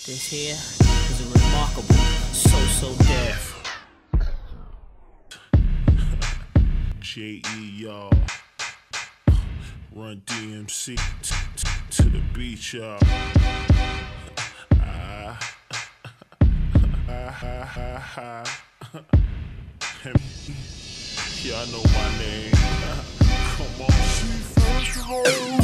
This here is a remarkable, so deaf. J.E. y'all, run DMC to the beach, y'all. Y'all know my name. Come on. See, first of all,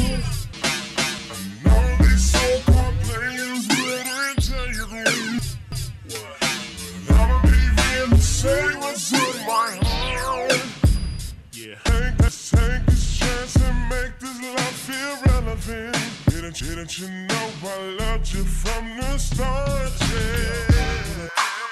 these so-called players wouldn't tell you this. I don't even say what's in my heart. Yeah. Take this chance and make this love feel relevant. Didn't you know I loved you from the start? Yeah.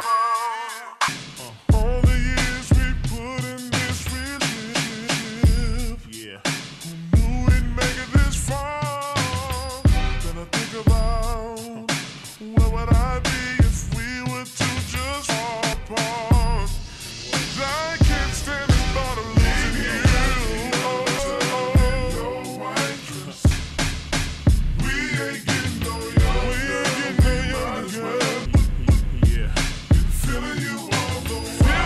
All the years we put in this relationship. Yeah. Who knew we'd make it this far? Then I think about where would I be if we were to just fall apart? I can't stand the thought of losing you. We ain't getting no younger. Yeah. Feeling you all the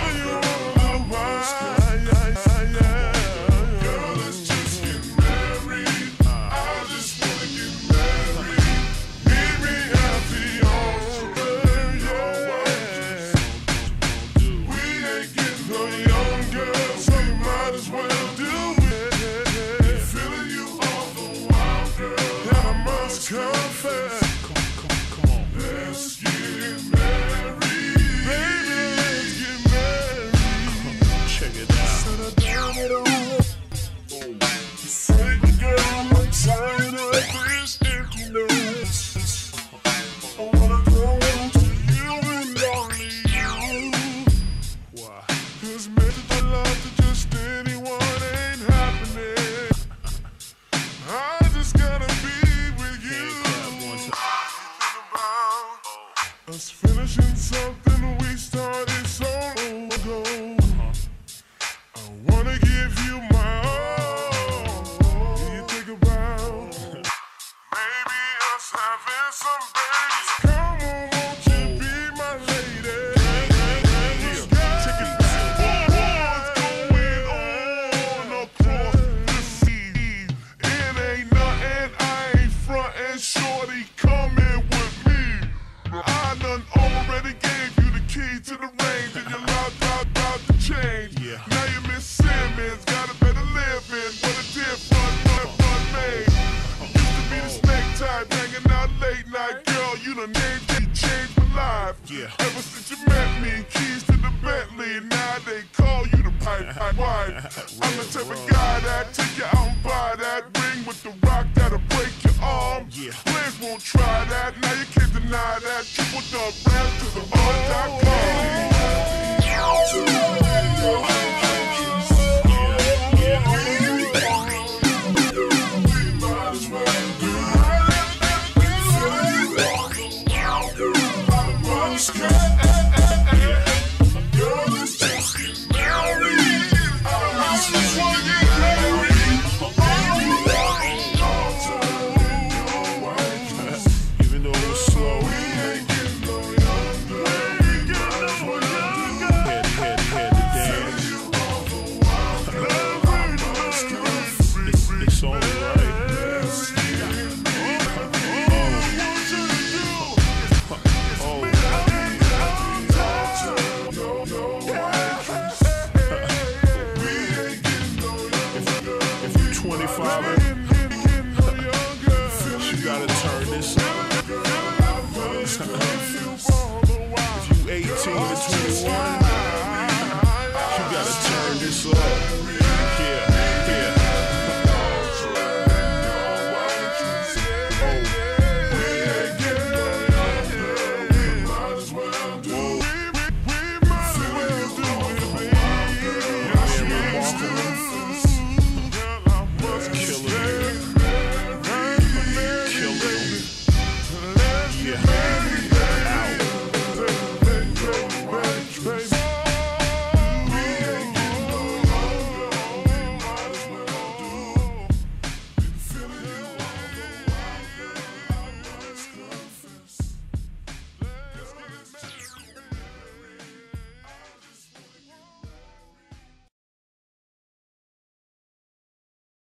while. Girl, let's just get married. I just wanna get married. Meet me at the altar, yeah. We ain't getting no younger, so you might as well do it. Feeling you all the while, girl, and I must confess. Come on. Let's get married. Baby, let's get married. Check it out. Settle down at home. Say, girl, I'm tired of this emptiness. I wanna go to you and only you. Why? 'Cause making the love to just anyone ain't happening. I just gotta be with you. Think about us finishing something we started so long ago. I wanna give you my all. Do you think about maybe us having some babies? Come on, won't you be my lady? Check it out. What's going on across the sea? It ain't nothing, I ain't frontin', shorty, come in with me. I done already gave you the key to the range, and you're locked out the change. Yeah. Now you Miss Simmons, got a better living, what a different fun made. Used to be the snake type, hanging out late night, girl, you done changed my life. Yeah. Ever since you met me, keys to the Bentley, now they call you the pipe wife. I'm the type of guy that take you out and buy that ring with the rock that'll break your arm. Yeah. Players won't try that, now you can't deny that. Triple dub rap to the art.com. Even though it was slow, had to dance. It's only right. If you're 25, you gotta turn this up. If you 18 to 21, you gotta turn this up. Yeah. Killing. Yeah.